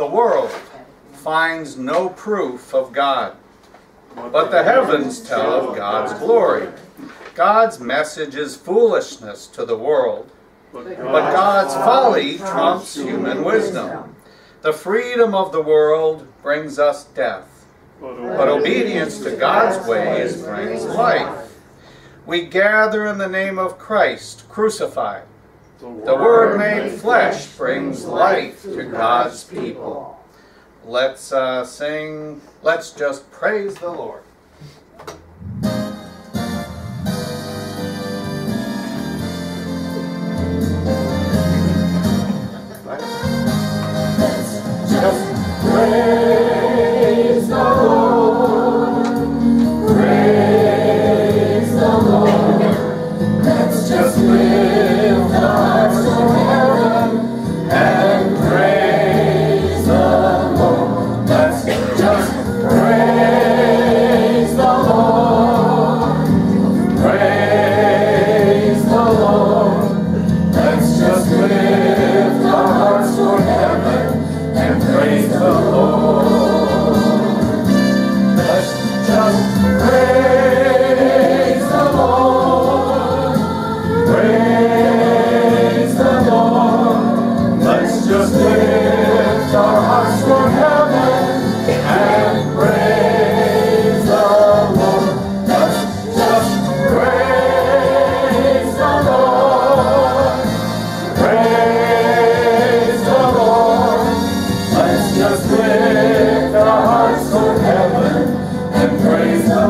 The world finds no proof of God, but the heavens tell of God's glory. God's message is foolishness to the world, but God's folly trumps human wisdom. The freedom of the world brings us death, but obedience to God's ways brings life. We gather in the name of Christ crucified. The Word made flesh brings life to God's people. Let's sing, let's just praise the Lord. Praise the Lord, praise the Lord. Let's just lift our hearts to heaven and praise the Lord. Let's just praise the Lord, praise the Lord. Let's just lift our hearts to heaven and praise the Lord. Let's just praise the Lord. Praise the Lord. Let's just lift our hearts for heaven and praise the Lord. Let's just praise the Lord. Praise the Lord. Let's just lift our hearts to heaven and praise the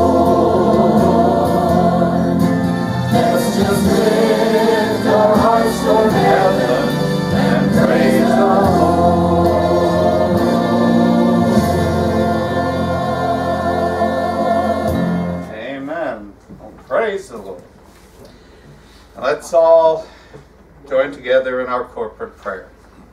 Lord. Let's just lift our hearts to heaven and praise the Lord. Amen. Well, praise the Lord. Let's all join together in our corporate prayer.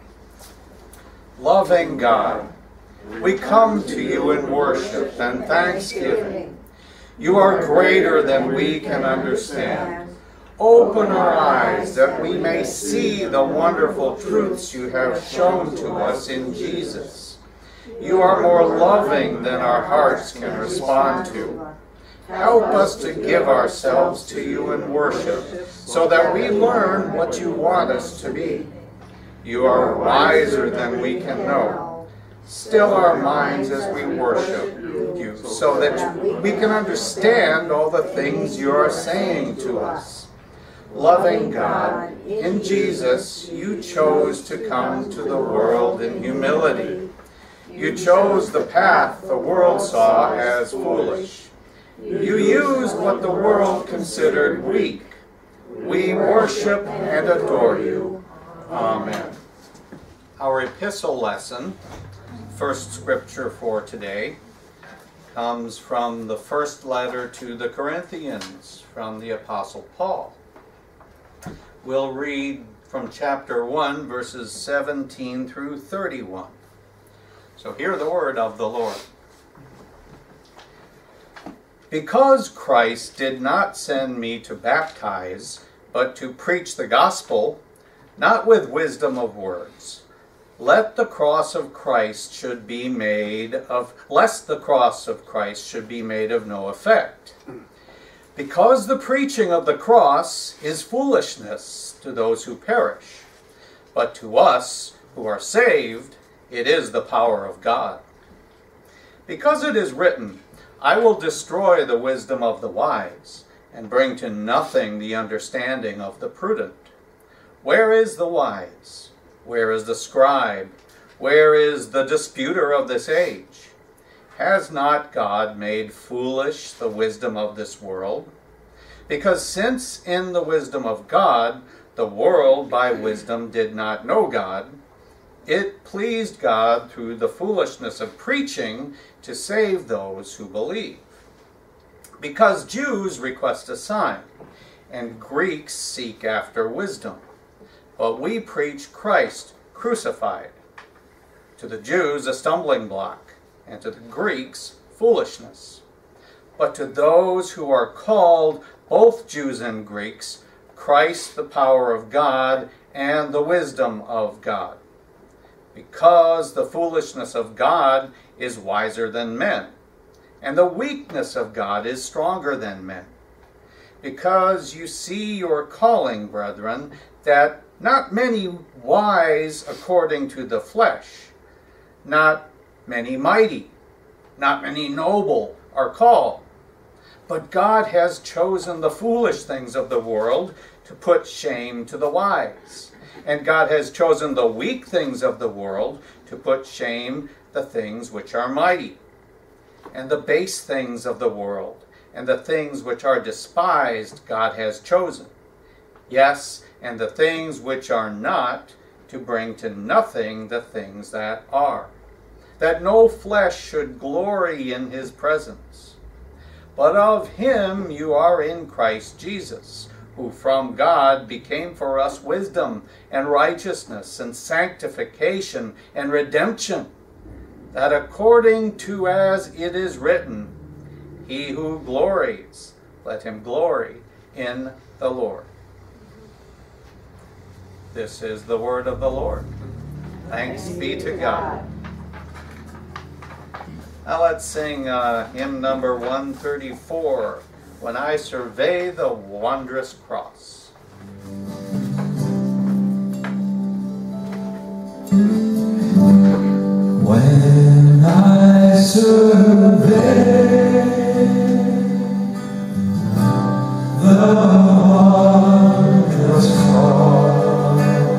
Loving God, we come to you in worship and thanksgiving. You are greater than we can understand. Open our eyes that we may see the wonderful truths you have shown to us in Jesus. You are more loving than our hearts can respond to. Help us to give ourselves to you in worship so that we learn what you want us to be. You are wiser than we can know. Still our minds as we worship you so that we can understand all the things you are saying to us. Loving God, in Jesus, you chose to come to the world in humility. You chose the path the world saw as foolish. You used what the world considered weak. We worship and adore you. Amen. Our epistle lesson, first scripture for today, comes from the first letter to the Corinthians from the Apostle Paul. We'll read from chapter 1, verses 17 through 31. So hear the word of the Lord. Because Christ did not send me to baptize, but to preach the gospel, not with wisdom of words, lest the cross of Christ should be made of no effect. Because the preaching of the cross is foolishness to those who perish, but to us who are saved, it is the power of God. Because it is written, I will destroy the wisdom of the wise, and bring to nothing the understanding of the prudent. Where is the wise? Where is the scribe? Where is the disputer of this age? Has not God made foolish the wisdom of this world? Because since in the wisdom of God, the world by wisdom did not know God, it pleased God through the foolishness of preaching to save those who believe. Because Jews request a sign, and Greeks seek after wisdom. But we preach Christ crucified. To the Jews a stumbling block, and to the Greeks foolishness. But to those who are called, both Jews and Greeks, Christ the power of God and the wisdom of God. because the foolishness of God is wiser than men, and the weakness of God is stronger than men. Because you see your calling, brethren, that not many wise according to the flesh, not many mighty, not many noble are called. But God has chosen the foolish things of the world to put shame to the wise. And God has chosen the weak things of the world to put shame the things which are mighty. And the base things of the world, and the things which are despised, God has chosen. Yes, and the things which are not, to bring to nothing the things that are, that no flesh should glory in his presence. But of him you are in Christ Jesus, who from God became for us wisdom and righteousness and sanctification and redemption, that according to as it is written, he who glories, let him glory in the Lord. This is the word of the Lord. Thanks be to God. Now let's sing hymn number 134, When I Survey the Wondrous Cross. When I survey the wondrous cross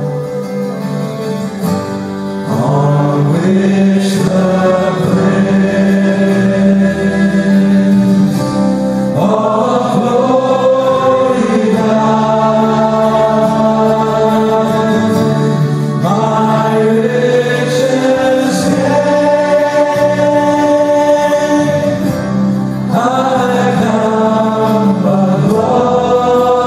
on which the praise of glory died, my riches gain, I count but loss.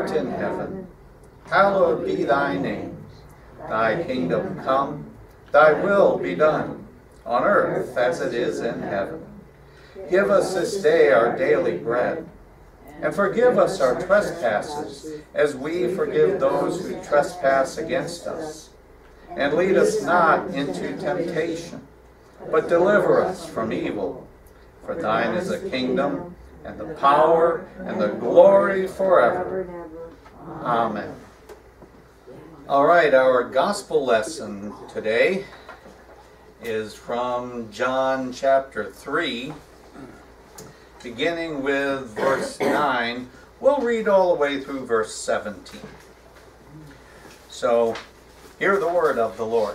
art in heaven, hallowed be thy name. Thy kingdom come, thy will be done, on earth as it is in heaven. Give us this day our daily bread, and forgive us our trespasses, as we forgive those who trespass against us. And lead us not into temptation, but deliver us from evil. For thine is the kingdom, and the power, and the glory forever. Amen. All right, our gospel lesson today is from John chapter 3, beginning with verse 9. We'll read all the way through verse 17. So, hear the word of the Lord.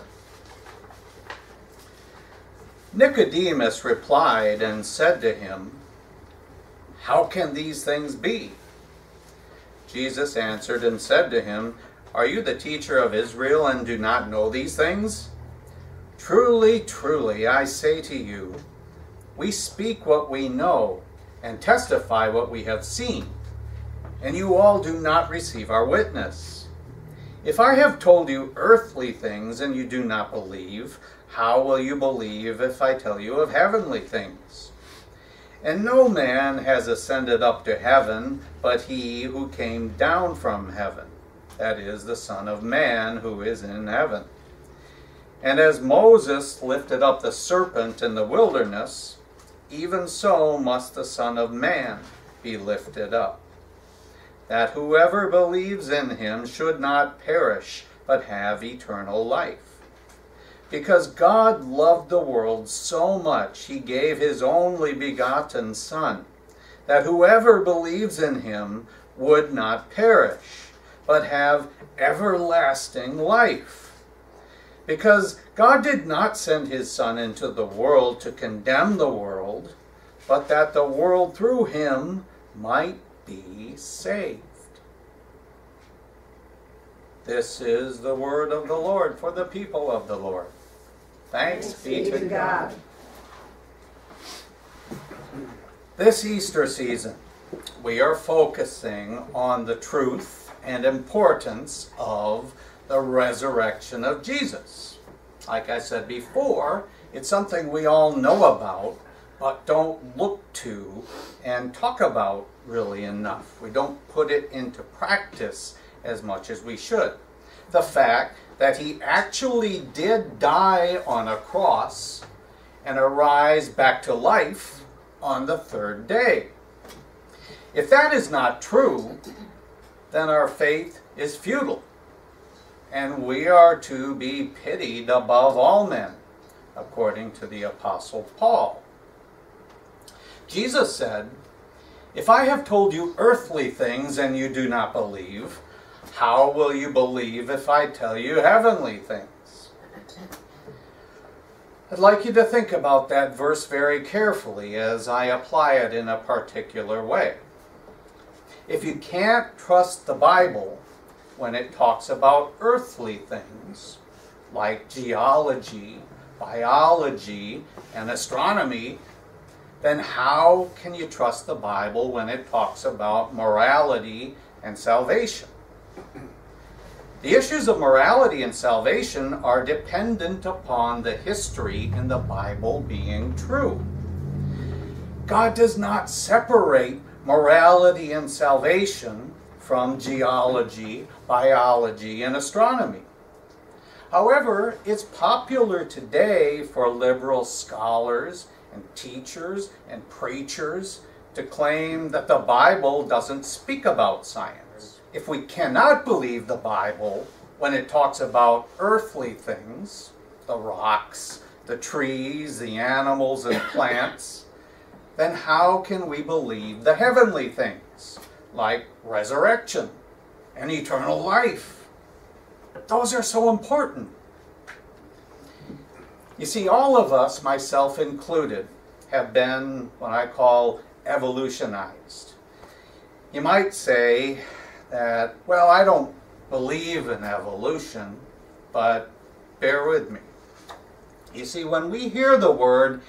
Nicodemus replied and said to him, "How can these things be?" Jesus answered and said to him, "Are you the teacher of Israel and do not know these things? Truly, truly, I say to you, we speak what we know and testify what we have seen, and you all do not receive our witness. If I have told you earthly things and you do not believe, how will you believe if I tell you of heavenly things? And no man has ascended up to heaven but he who came down from heaven, that is, the Son of Man who is in heaven. And as Moses lifted up the serpent in the wilderness, even so must the Son of Man be lifted up, that whoever believes in him should not perish, but have eternal life. Because God loved the world so much, he gave his only begotten Son, that whoever believes in him would not perish, but have everlasting life. Because God did not send his Son into the world to condemn the world, but that the world through him might be saved. This is the word of the Lord for the people of the Lord. Thanks be to God. This Easter season, we are focusing on the truth and importance of the resurrection of Jesus. Like I said before, it's something we all know about, but don't look to and talk about really enough. We don't put it into practice as much as we should. The fact that he actually did die on a cross and arise back to life on the third day. If that is not true, then our faith is futile, and we are to be pitied above all men, according to the Apostle Paul. Jesus said, "If I have told you earthly things and you do not believe, how will you believe if I tell you heavenly things?" I'd like you to think about that verse very carefully as I apply it in a particular way. If you can't trust the Bible when it talks about earthly things, like geology, biology, and astronomy, then how can you trust the Bible when it talks about morality and salvation? The issues of morality and salvation are dependent upon the history in the Bible being true. God does not separate morality and salvation from geology, biology, and astronomy. However, it's popular today for liberal scholars and teachers and preachers to claim that the Bible doesn't speak about science. If we cannot believe the Bible when it talks about earthly things, the rocks, the trees, the animals, and plants, then how can we believe the heavenly things, like resurrection and eternal life? Those are so important. You see, all of us, myself included, have been what I call evolutionized. You might say that, well, I don't believe in evolution, but bear with me. You see, when we hear the word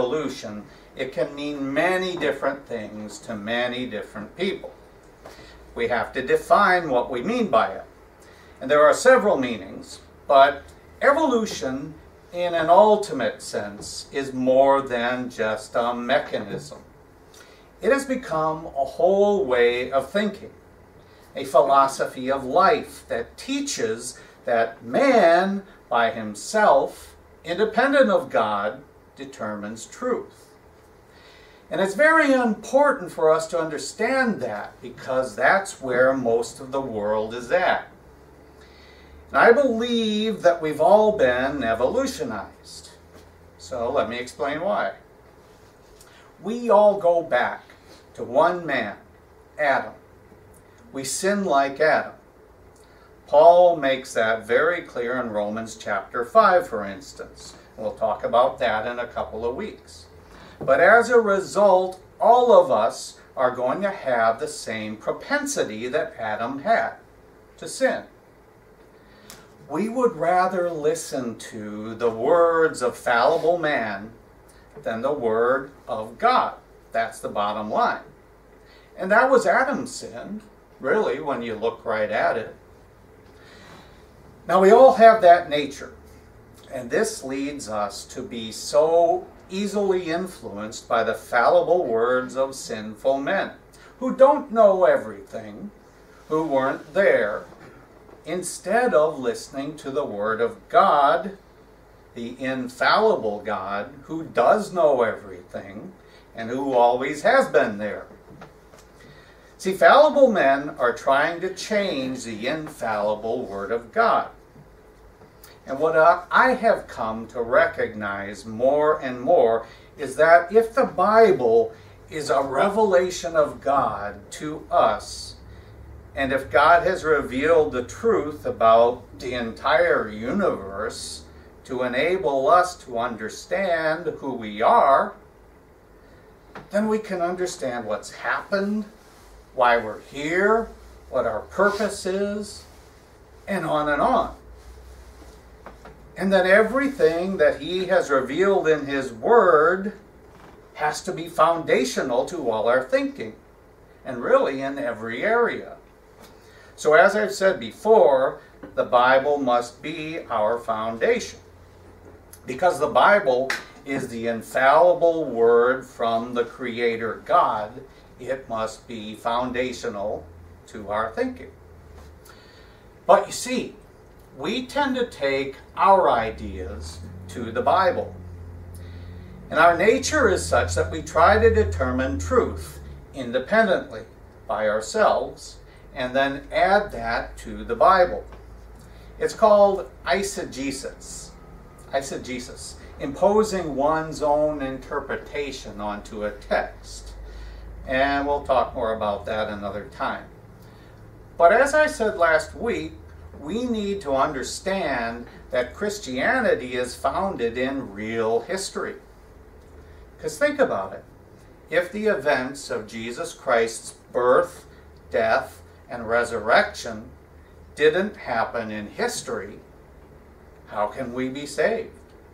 evolution, it can mean many different things to many different people. we have to define what we mean by it. And there are several meanings, but evolution in an ultimate sense is more than just a mechanism. It has become a whole way of thinking, a philosophy of life that teaches that man by himself, independent of God, determines truth. And it's very important for us to understand that, because that's where most of the world is at. And I believe that we've all been evolutionized. So let me explain why. We all go back to one man, Adam. We sin like Adam. Paul makes that very clear in Romans chapter 5, for instance. We'll talk about that in a couple of weeks. But as a result, all of us are going to have the same propensity that Adam had, to sin. We would rather listen to the words of fallible man than the word of God. That's the bottom line. And that was Adam's sin, really, when you look right at it. Now, we all have that nature. And this leads us to be so easily influenced by the fallible words of sinful men who don't know everything, who weren't there, instead of listening to the Word of God, the infallible God, who does know everything and who always has been there. See, fallible men are trying to change the infallible Word of God. And what I have come to recognize more and more is that if the Bible is a revelation of God to us, and if God has revealed the truth about the entire universe to enable us to understand who we are, then we can understand what's happened, why we're here, what our purpose is, and on and on. And that everything that He has revealed in His Word has to be foundational to all our thinking, and really in every area. So as I've said before, the Bible must be our foundation, because the Bible is the infallible Word from the Creator God. It must be foundational to our thinking. But you see, we tend to take our ideas to the Bible. And our nature is such that we try to determine truth independently by ourselves and then add that to the Bible. It's called eisegesis. Eisegesis, imposing one's own interpretation onto a text. And we'll talk more about that another time. But as I said last week, we need to understand that Christianity is founded in real history. Because think about it. If the events of Jesus Christ's birth, death, and resurrection didn't happen in history, how can we be saved?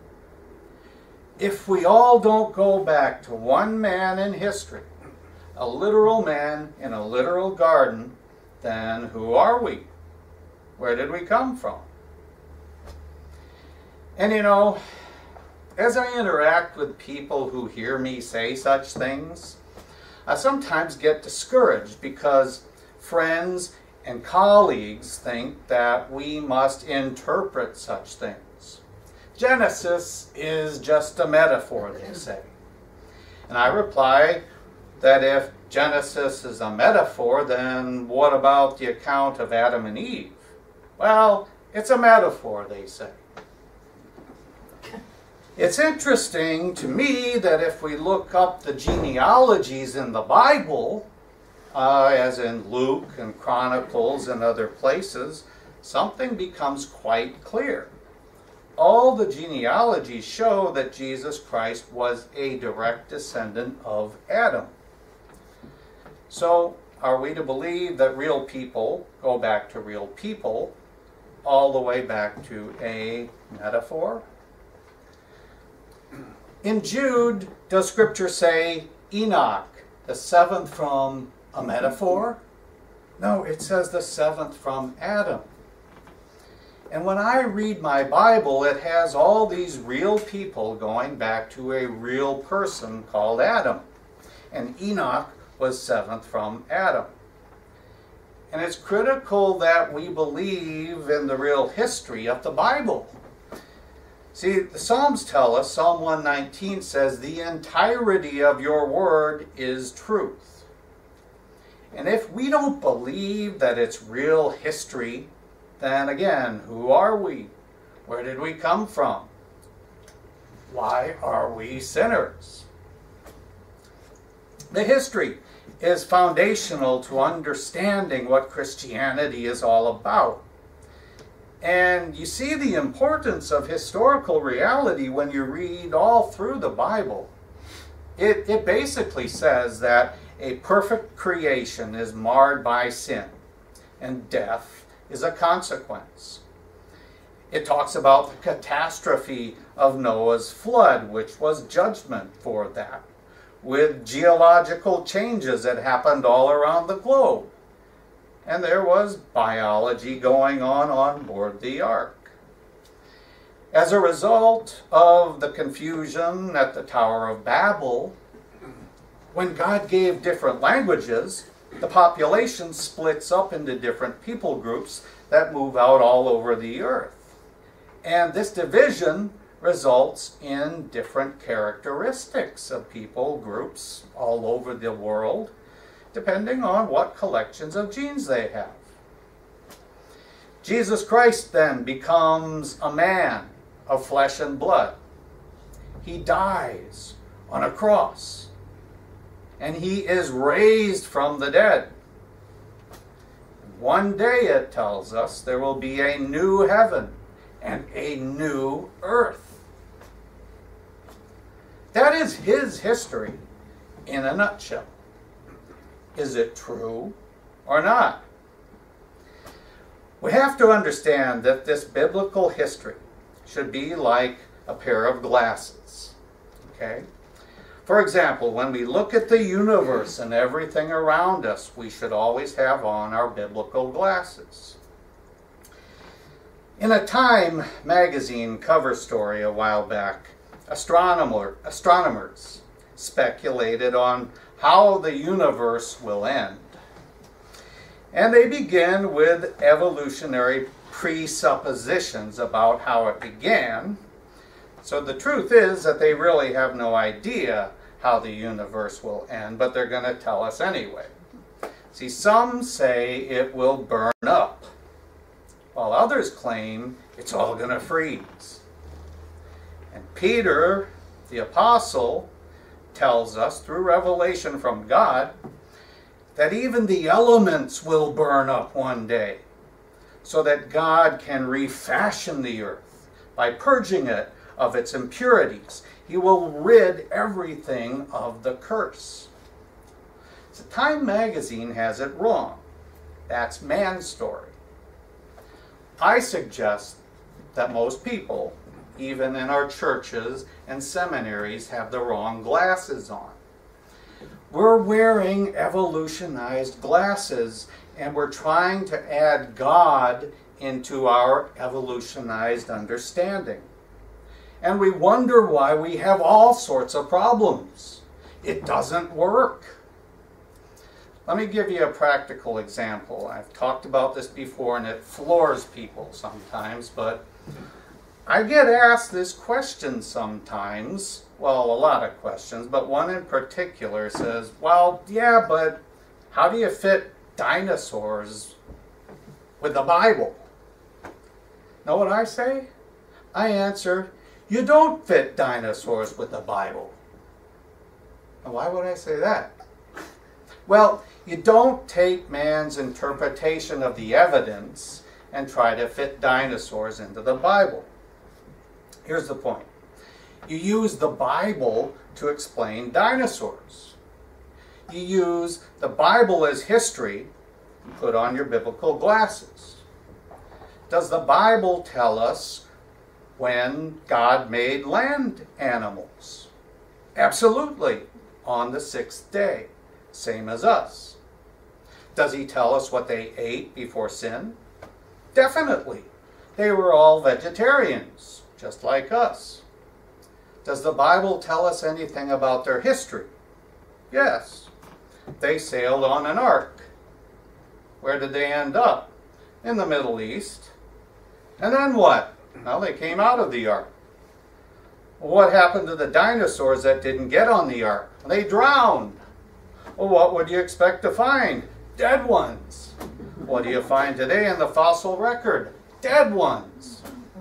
If we all don't go back to one man in history, a literal man in a literal garden, then who are we? Where did we come from? And you know, as I interact with people who hear me say such things, I sometimes get discouraged because friends and colleagues think that we must interpret such things. Genesis is just a metaphor, they say. And I reply that if Genesis is a metaphor, then what about the account of Adam and Eve? Well, it's a metaphor, they say. It's interesting to me that if we look up the genealogies in the Bible, as in Luke and Chronicles and other places, something becomes quite clear. All the genealogies show that Jesus Christ was a direct descendant of Adam. So, are we to believe that real people go back to real people, all the way back to a metaphor? In Jude, does Scripture say Enoch, the seventh from a metaphor? No, it says the seventh from Adam. And when I read my Bible, it has all these real people going back to a real person called Adam. And Enoch was seventh from Adam. And it's critical that we believe in the real history of the Bible. See, the Psalms tell us, Psalm 119 says, the entirety of your word is truth. And if we don't believe that it's real history, then again, who are we? Where did we come from? Why are we sinners? The history is foundational to understanding what Christianity is all about. And you see the importance of historical reality when you read all through the Bible. It basically says that a perfect creation is marred by sin, and death is a consequence. It talks about the catastrophe of Noah's flood, which was judgment for that, with geological changes that happened all around the globe. And there was biology going on board the ark. As a result of the confusion at the Tower of Babel, when God gave different languages, the population splits up into different people groups that move out all over the earth. And this division results in different characteristics of people groups all over the world, depending on what collections of genes they have. Jesus Christ then becomes a man of flesh and blood. He dies on a cross, and he is raised from the dead. One day, it tells us, there will be a new heaven and a new earth. That is his history in a nutshell. Is it true or not? We have to understand that this biblical history should be like a pair of glasses. Okay? For example, when we look at the universe and everything around us, we should always have on our biblical glasses. In a Time magazine cover story a while back, astronomers speculated on how the universe will end. And they begin with evolutionary presuppositions about how it began. So the truth is that they really have no idea how the universe will end, but they're going to tell us anyway. See, some say it will burn up, while others claim it's all going to freeze. And Peter, the apostle, tells us through revelation from God that even the elements will burn up one day, so that God can refashion the earth by purging it of its impurities. He will rid everything of the curse. So Time magazine has it wrong. That's man's story. I suggest that most people, even in our churches and seminaries, have the wrong glasses on. We're wearing evolutionized glasses, and we're trying to add God into our evolutionized understanding. And we wonder why we have all sorts of problems. It doesn't work. Let me give you a practical example. I've talked about this before, and it floors people sometimes, but I get asked this question sometimes, well, a lot of questions, but one in particular says, well, yeah, but how do you fit dinosaurs with the Bible? Know what I say? I answer, you don't fit dinosaurs with the Bible. And why would I say that? Well, you don't take man's interpretation of the evidence and try to fit dinosaurs into the Bible. Here's the point. You use the Bible to explain dinosaurs. You use the Bible as history and put on your biblical glasses. Does the Bible tell us when God made land animals? Absolutely. On the sixth day. Same as us. Does he tell us what they ate before sin? Definitely. They were all vegetarians, just like us. Does the Bible tell us anything about their history? Yes. They sailed on an ark. Where did they end up? In the Middle East. And then what? Well, they came out of the ark. Well, what happened to the dinosaurs that didn't get on the ark? They drowned. Well, what would you expect to find? Dead ones. What do you find today in the fossil record? Dead ones.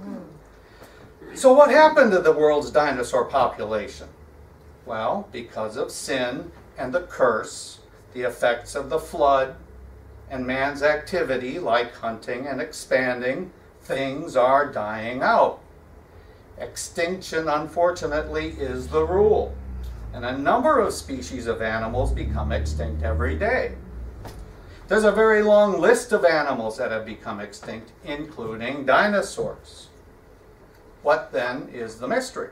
So what happened to the world's dinosaur population? Well, because of sin and the curse, the effects of the flood, and man's activity like hunting and expanding, things are dying out. Extinction, unfortunately, is the rule. And a number of species of animals become extinct every day. There's a very long list of animals that have become extinct, including dinosaurs. What then is the mystery?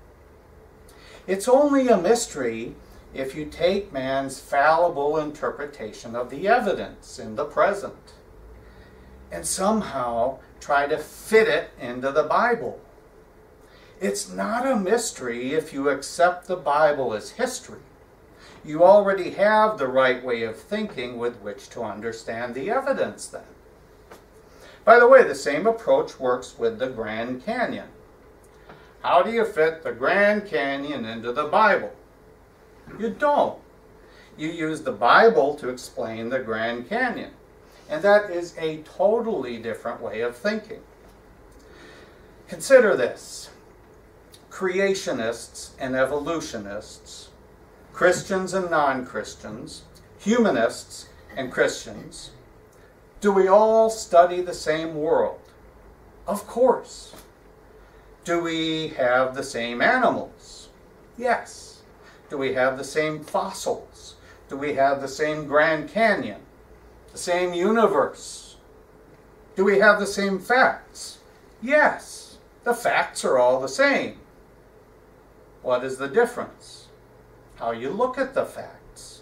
It's only a mystery if you take man's fallible interpretation of the evidence in the present and somehow try to fit it into the Bible. It's not a mystery if you accept the Bible as history. You already have the right way of thinking with which to understand the evidence then. By the way, the same approach works with the Grand Canyon. How do you fit the Grand Canyon into the Bible? You don't. You use the Bible to explain the Grand Canyon. And that is a totally different way of thinking. Consider this. Creationists and evolutionists, Christians and non-Christians, humanists and Christians, do we all study the same world? Of course. Do we have the same animals? Yes. Do we have the same fossils? Do we have the same Grand Canyon? The same universe? Do we have the same facts? Yes. The facts are all the same. What is the difference? How you look at the facts.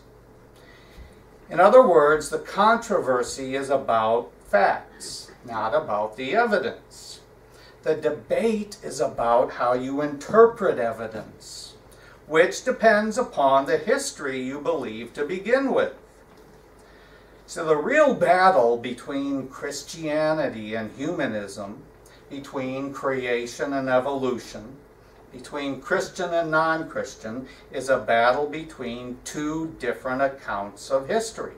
In other words, the controversy is about facts, not about the evidence. The debate is about how you interpret evidence, which depends upon the history you believe to begin with. So the real battle between Christianity and humanism, between creation and evolution, between Christian and non-Christian, is a battle between two different accounts of history.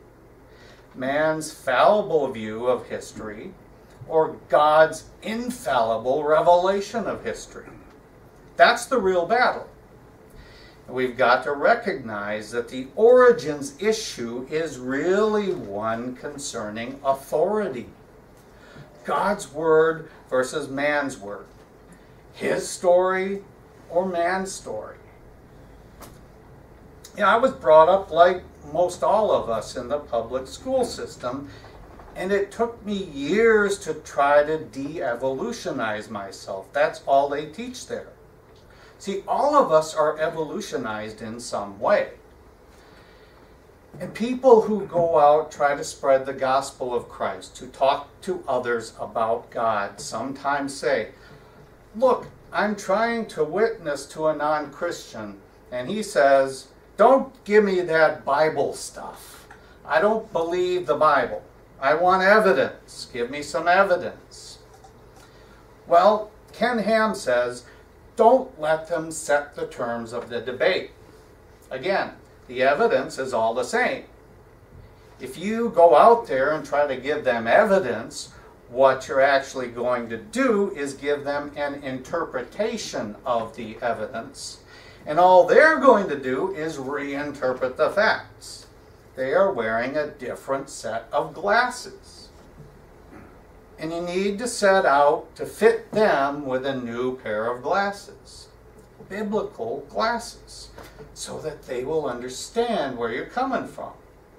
Man's fallible view of history, or God's infallible revelation of history. That's the real battle. We've got to recognize that the origins issue is really one concerning authority. God's word versus man's word. His story or man's story. I was brought up like most all of us in the public school system, and it took me years to try to de-evolutionize myself. That's all they teach there. See, all of us are evolutionized in some way. And people who go out try to spread the gospel of Christ, to talk to others about God, sometimes say, look, I'm trying to witness to a non-Christian, and he says, don't give me that Bible stuff. I don't believe the Bible. I want evidence. Give me some evidence. Well, Ken Ham says, don't let them set the terms of the debate. Again, the evidence is all the same. If you go out there and try to give them evidence, what you're actually going to do is give them an interpretation of the evidence. And all they're going to do is reinterpret the facts. They are wearing a different set of glasses. And you need to set out to fit them with a new pair of glasses. Biblical glasses. So that they will understand where you're coming from.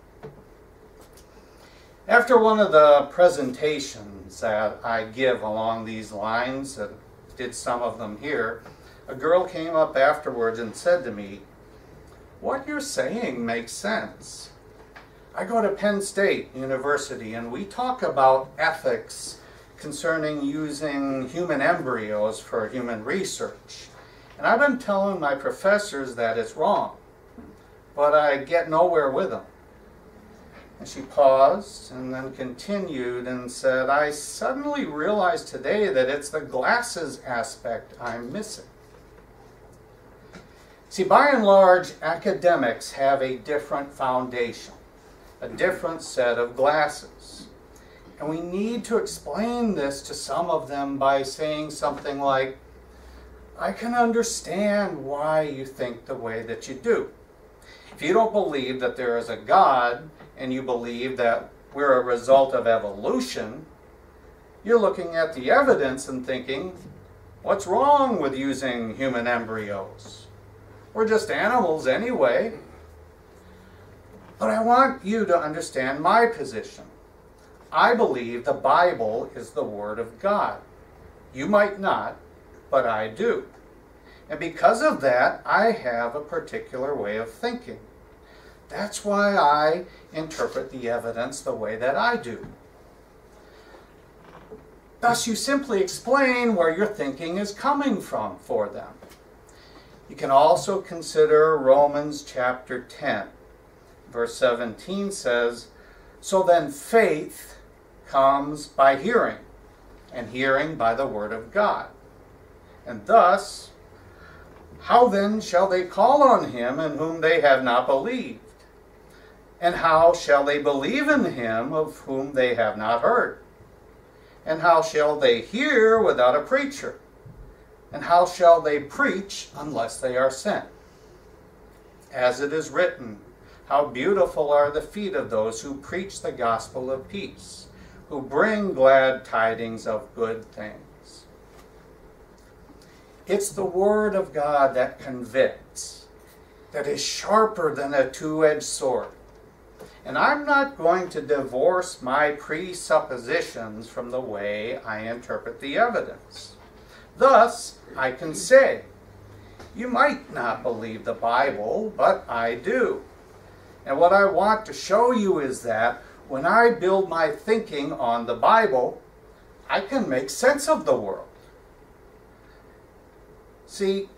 After one of the presentations that I give along these lines, and did some of them here, a girl came up afterwards and said to me, what you're saying makes sense. I go to Penn State University, and we talk about ethics concerning using human embryos for human research. And I've been telling my professors that it's wrong, but I get nowhere with them. And she paused and then continued and said, I suddenly realized today that it's the glasses aspect I'm missing. See, by and large, academics have a different foundation, a different set of glasses. And we need to explain this to some of them by saying something like, I can understand why you think the way that you do. If you don't believe that there is a God, and you believe that we're a result of evolution, you're looking at the evidence and thinking, what's wrong with using human embryos? We're just animals anyway. But I want you to understand my position. I believe the Bible is the Word of God. You might not, but I do. And because of that, I have a particular way of thinking. That's why I interpret the evidence the way that I do. Thus, you simply explain where your thinking is coming from for them. You can also consider Romans chapter 10. Verse 17 says, so then faith comes by hearing, and hearing by the word of God. And thus, how then shall they call on him in whom they have not believed? And how shall they believe in him of whom they have not heard? And how shall they hear without a preacher? And how shall they preach unless they are sent? As it is written, how beautiful are the feet of those who preach the gospel of peace, who bring glad tidings of good things. It's the word of God that convicts, that is sharper than a two-edged sword. And I'm not going to divorce my presuppositions from the way I interpret the evidence. Thus, I can say, you might not believe the Bible, but I do. And what I want to show you is that when I build my thinking on the Bible, I can make sense of the world. See,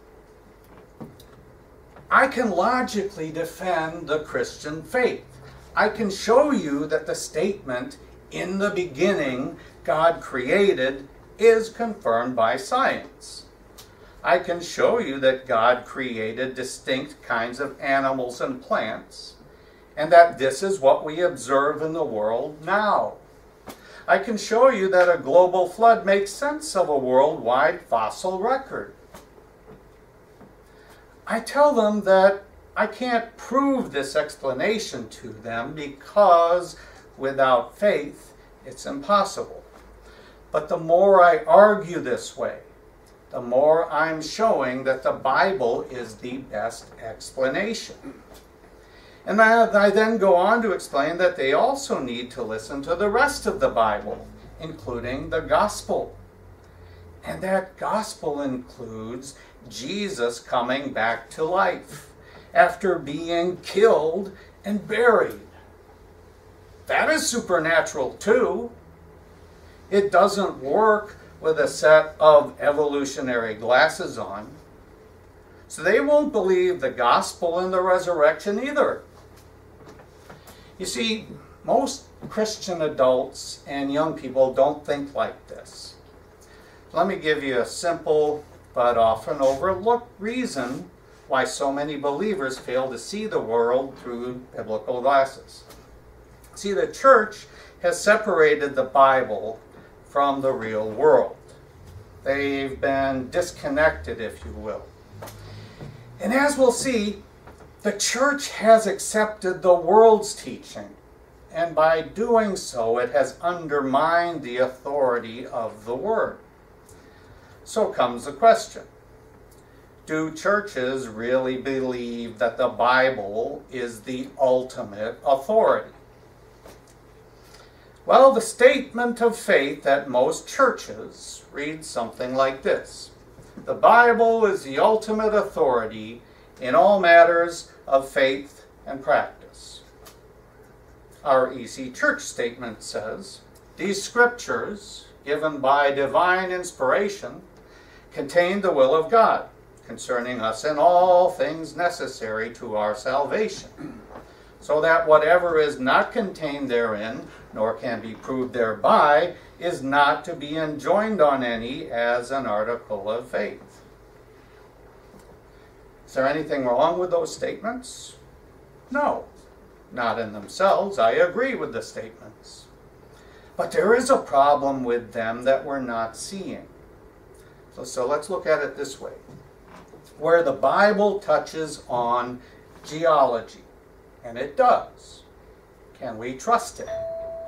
I can logically defend the Christian faith. I can show you that the statement, in the beginning, God created, is confirmed by science. I can show you that God created distinct kinds of animals and plants, and that this is what we observe in the world now. I can show you that a global flood makes sense of a worldwide fossil record. I tell them that I can't prove this explanation to them because without faith, it's impossible. But the more I argue this way, the more I'm showing that the Bible is the best explanation. And I then go on to explain that they also need to listen to the rest of the Bible, including the gospel. And that gospel includes Jesus coming back to life after being killed and buried. That is supernatural too. It doesn't work with a set of evolutionary glasses on. So they won't believe the gospel and the resurrection either. You see, most Christian adults and young people don't think like this. Let me give you a simple but often overlooked reason why so many believers fail to see the world through biblical glasses. See, the church has separated the Bible from the real world. They've been disconnected, if you will. And as we'll see, the church has accepted the world's teaching, and by doing so, it has undermined the authority of the Word. So comes the question. Do churches really believe that the Bible is the ultimate authority? Well, the statement of faith at most churches reads something like this. The Bible is the ultimate authority in all matters of faith and practice. Our EC Church statement says, "These scriptures, given by divine inspiration, contain the will of God concerning us in all things necessary to our salvation, so that whatever is not contained therein, nor can be proved thereby, is not to be enjoined on any as an article of faith." Is there anything wrong with those statements? No, not in themselves. I agree with the statements. But there is a problem with them that we're not seeing. So let's look at it this way. Where the Bible touches on geology, and it does, can we trust it?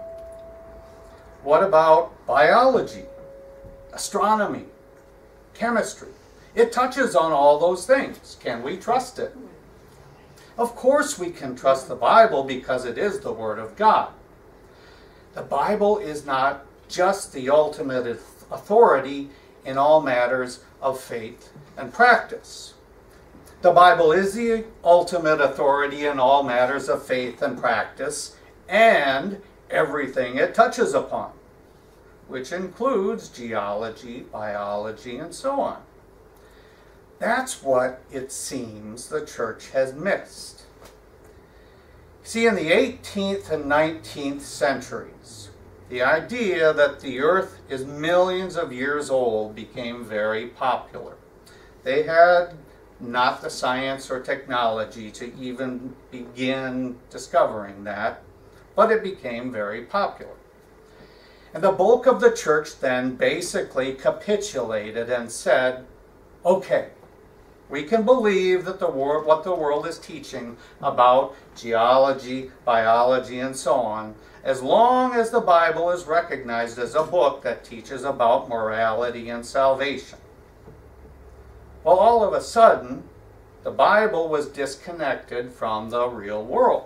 What about biology, astronomy, chemistry? It touches on all those things. Can we trust it? Of course we can trust the Bible because it is the Word of God. The Bible is not just the ultimate authority in all matters of faith and practice. The Bible is the ultimate authority in all matters of faith and practice and everything it touches upon, which includes geology, biology, and so on. That's what it seems the church has missed. See, in the 18th and 19th centuries, the idea that the earth is millions of years old became very popular. They had not the science or technology to even begin discovering that, but it became very popular. And the bulk of the church then basically capitulated and said, okay, we can believe that what the world is teaching about geology, biology, and so on, as long as the Bible is recognized as a book that teaches about morality and salvation. Well, all of a sudden, the Bible was disconnected from the real world.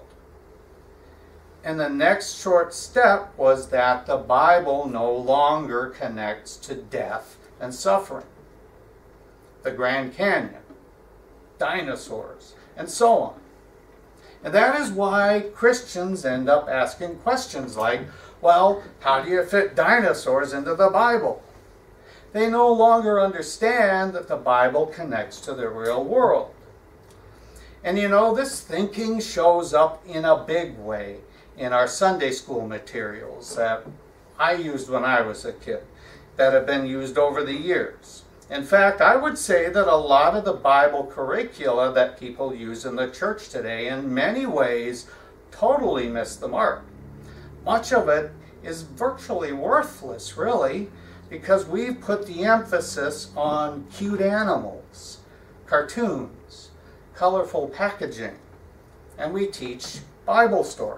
And the next short step was that the Bible no longer connects to death and suffering. The Grand Canyon, dinosaurs, and so on. And that is why Christians end up asking questions like, well, how do you fit dinosaurs into the Bible? They no longer understand that the Bible connects to the real world. And you know, this thinking shows up in a big way in our Sunday school materials that I used when I was a kid, that have been used over the years. In fact, I would say that a lot of the Bible curricula that people use in the church today in many ways totally miss the mark. Much of it is virtually worthless, really, because we've put the emphasis on cute animals, cartoons, colorful packaging, and we teach Bible stories.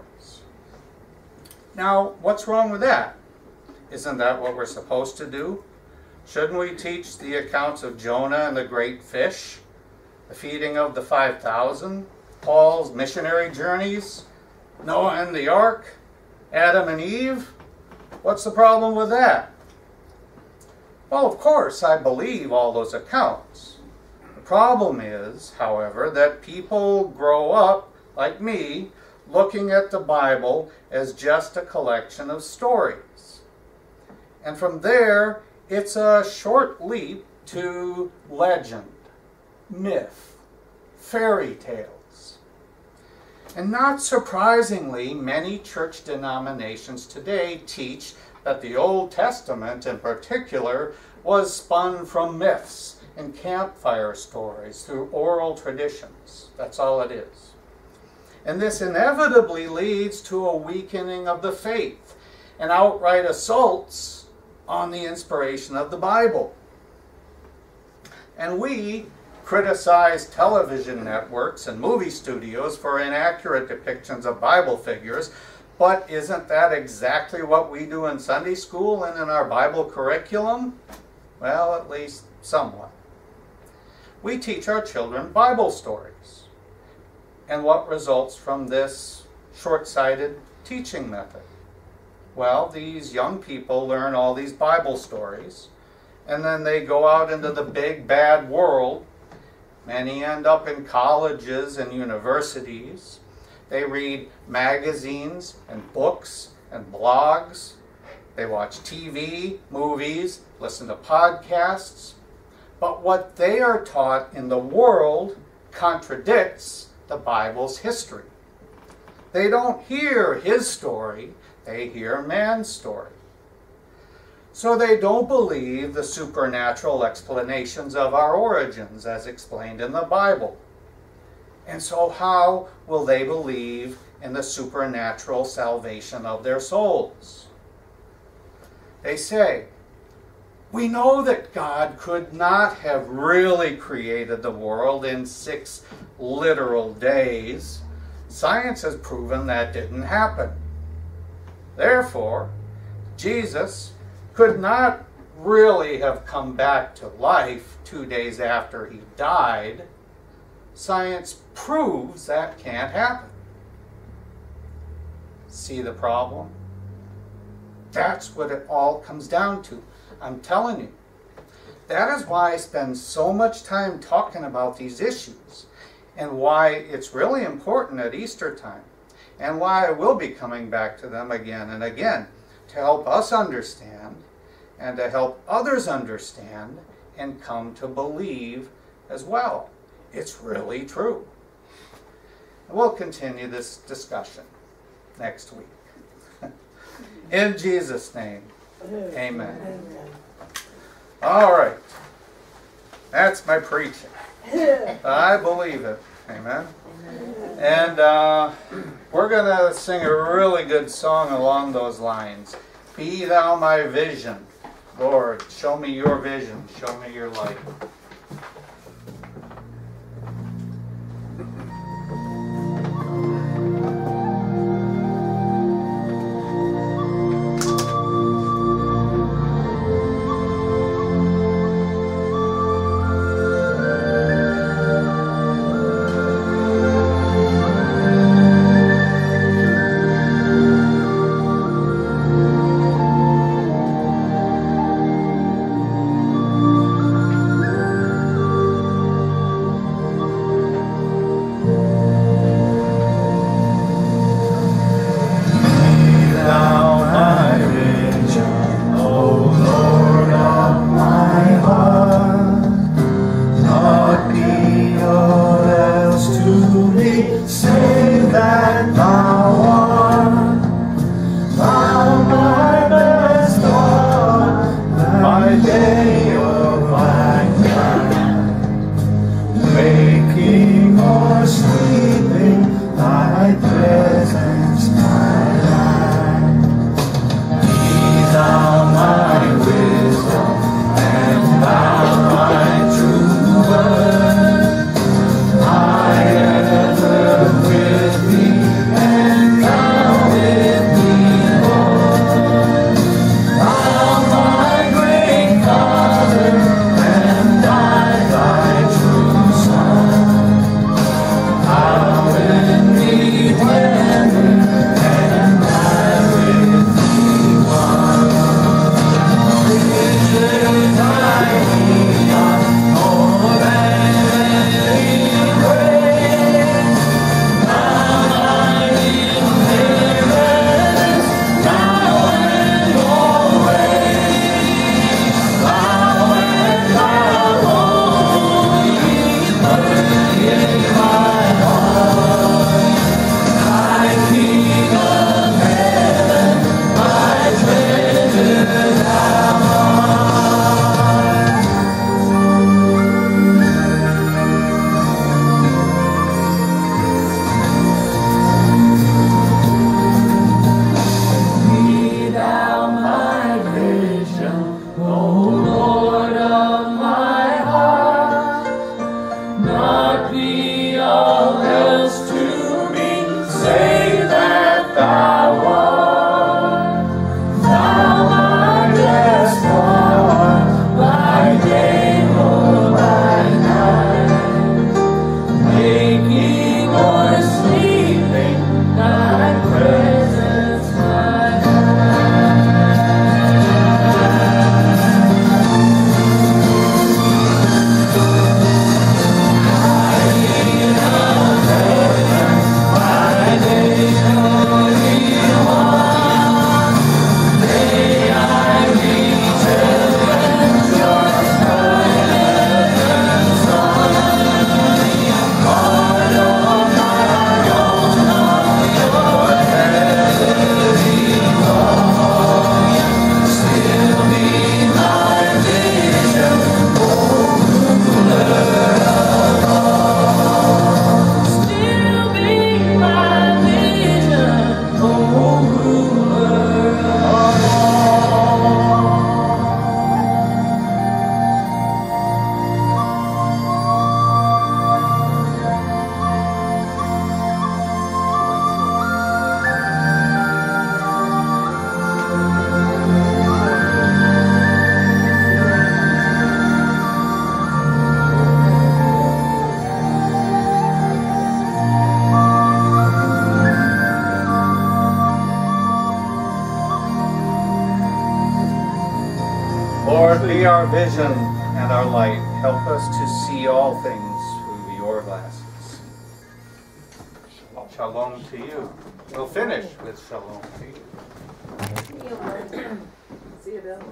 Now, what's wrong with that? Isn't that what we're supposed to do? Shouldn't we teach the accounts of Jonah and the great fish, the feeding of the 5,000, Paul's missionary journeys, Noah and the ark, Adam and Eve? What's the problem with that? Well, of course, I believe all those accounts. The problem is, however, that people grow up, like me, looking at the Bible as just a collection of stories. And from there, it's a short leap to legend, myth, fairy tales. And not surprisingly, many church denominations today teach that the Old Testament in particular was spun from myths and campfire stories through oral traditions. That's all it is. And this inevitably leads to a weakening of the faith and outright assaults on the inspiration of the Bible. And we criticize television networks and movie studios for inaccurate depictions of Bible figures, but isn't that exactly what we do in Sunday school and in our Bible curriculum? Well, at least somewhat. We teach our children Bible stories. And what results from this short-sighted teaching method? Well, these young people learn all these Bible stories, and then they go out into the big bad world. Many end up in colleges and universities. They read magazines and books and blogs. They watch TV, movies, listen to podcasts. But what they are taught in the world contradicts the Bible's history. They don't hear his story, they hear man's story. So they don't believe the supernatural explanations of our origins as explained in the Bible. And so how will they believe in the supernatural salvation of their souls? They say, we know that God could not have really created the world in 6 literal days. Science has proven that didn't happen. Therefore, Jesus could not really have come back to life 2 days after he died. Science proves that can't happen. See the problem? That's what it all comes down to. I'm telling you. That is why I spend so much time talking about these issues, and why it's really important at Easter time, and why I will be coming back to them again and again to help us understand and to help others understand and come to believe as well. It's really true. And we'll continue this discussion next week. In Jesus' name, amen. All right. That's my preaching. I believe it. Amen. And we're going to sing a really good song along those lines. Be thou my vision. Lord, show me your vision. Show me your light. Lord, be our vision and our light. Help us to see all things through your glasses. Shalom to you. We'll finish with shalom to you. See you then.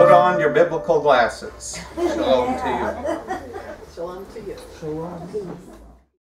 Biblical glasses. Shalom to you. Shalom to you. Shalom.